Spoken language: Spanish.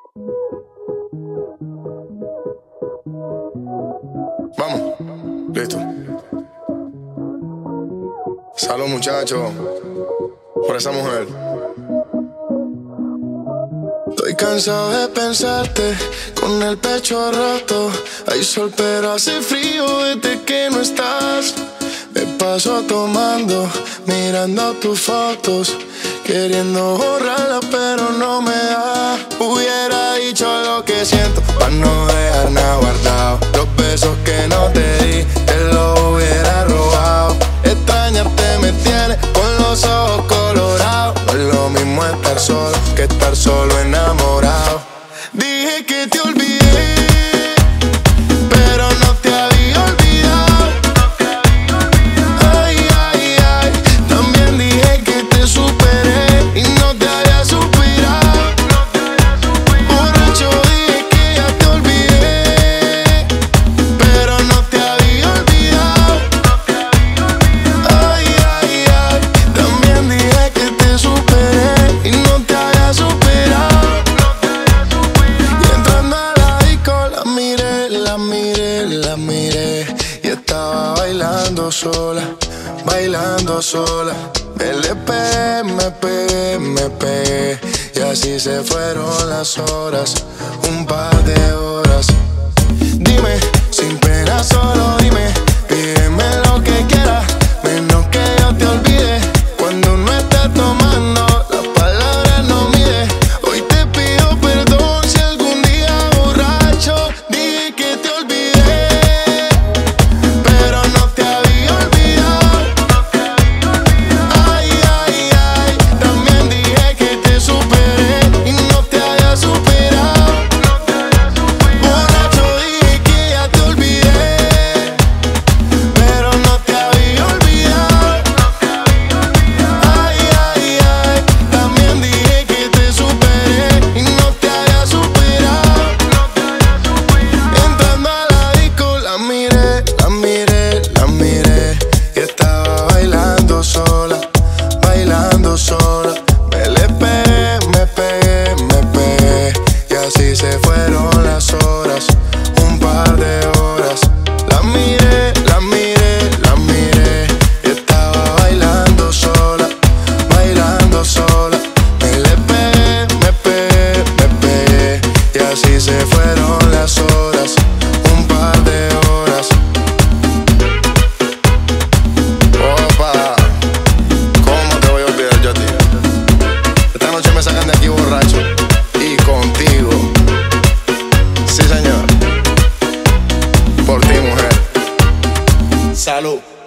Vamos, listo. Salud, muchachos, por esa mujer. Estoy cansado de pensarte con el pecho roto. Hay sol pero hace frío desde que no estás. Me paso tomando, mirando tus fotos, queriendo borrarla pero no me da. Hubiera dicho lo que siento para no dejar nada guardado. Los besos que no te di, te los hubiera robado. Extrañarte me tiene con los ojos colorados. No es lo mismo estar solo que estar solo enamorado. Dije que te olvidé, pero no te había olvidado. Ay, ay, ay, también dije que te superé y no te había superado. Borracho dije que ya te olvidé, pero no te había olvidado. Ay, ay, ay, también dije que te superé y no te había superado. Y entrando a la disco la miré, la miré, la miré, y estaba bailando sola, bailando sola. Me pegué, me pegué, me pegué, y así se fueron las horas, un par de horas. Dime, sin pena solo dime, pídeme lo que quieras, menos que yo te olvide. Cuando no estés tomando, las palabras no mide. Hoy te pido perdón si algún día borracho dije que te olvidé, pero no te había olvidado. Ay, ay, ay, también dije que te superé y no te había superado. Borracho dije que ya te olvidé, pero no te había olvidado. Ay, ay, ay, también dije que te superé y no te había superado. Entrando a la disco la miré, la miré, la miré, y estaba bailando sola, bailando sola. Me pegué, me pegué, y así se fueron las horas, un par de horas. La miré, la miré, la miré, y estaba bailando sola, bailando sola. Me pegué, me pegué, y así se fueron las horas, un par de horas. Opa, ¿cómo te voy a olvidar yo a ti? Esta noche me sacan de aquí borracho y contigo. Sí, señor, por ti, mujer. Salud.